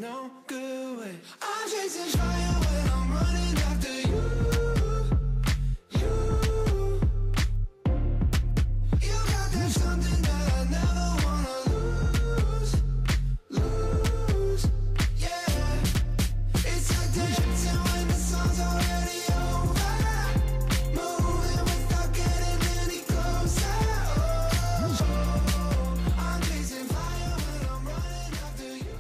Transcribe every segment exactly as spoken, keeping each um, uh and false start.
no good way. I'm chasing fire when I'm running after you. You, you got that something that I never wanna lose, lose. Yeah, it's like dancing when the song's already over. Moving without getting any closer. Oh, oh, I'm chasing fire when I'm running after you.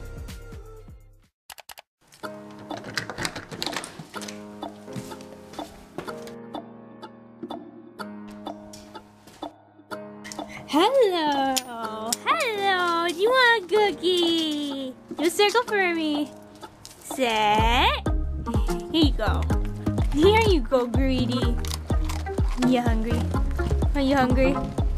Hello, hello, do you want a cookie? Do a circle for me. Set. Here you go. Here you go, greedy. You hungry? Are you hungry?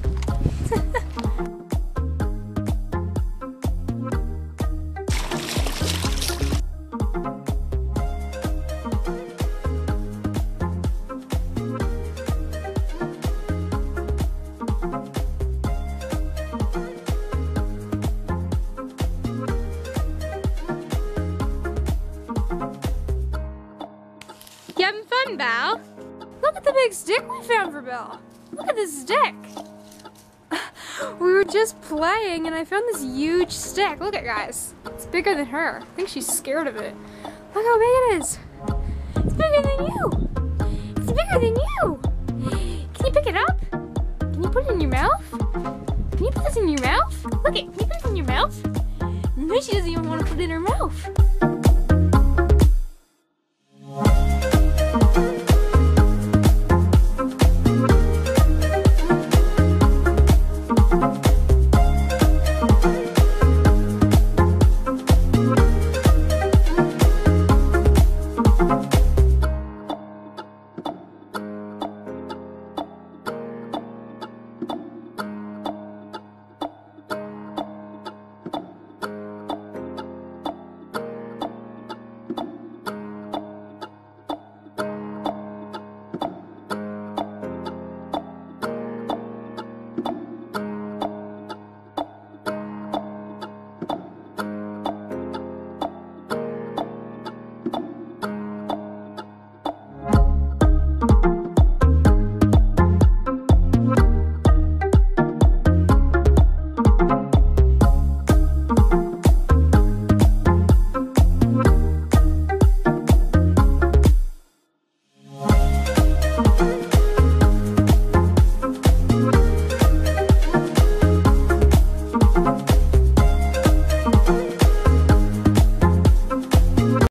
You having fun, Belle? Look at the big stick we found for Belle. Look at this stick. We were just playing and I found this huge stick. Look at it, guys. It's bigger than her. I think she's scared of it. Look how big it is. It's bigger than you. It's bigger than you. Can you pick it up? Can you put it in your mouth? Can you put this in your mouth? Look it. Can you put it in your mouth? No, she doesn't even want to put it in her mouth.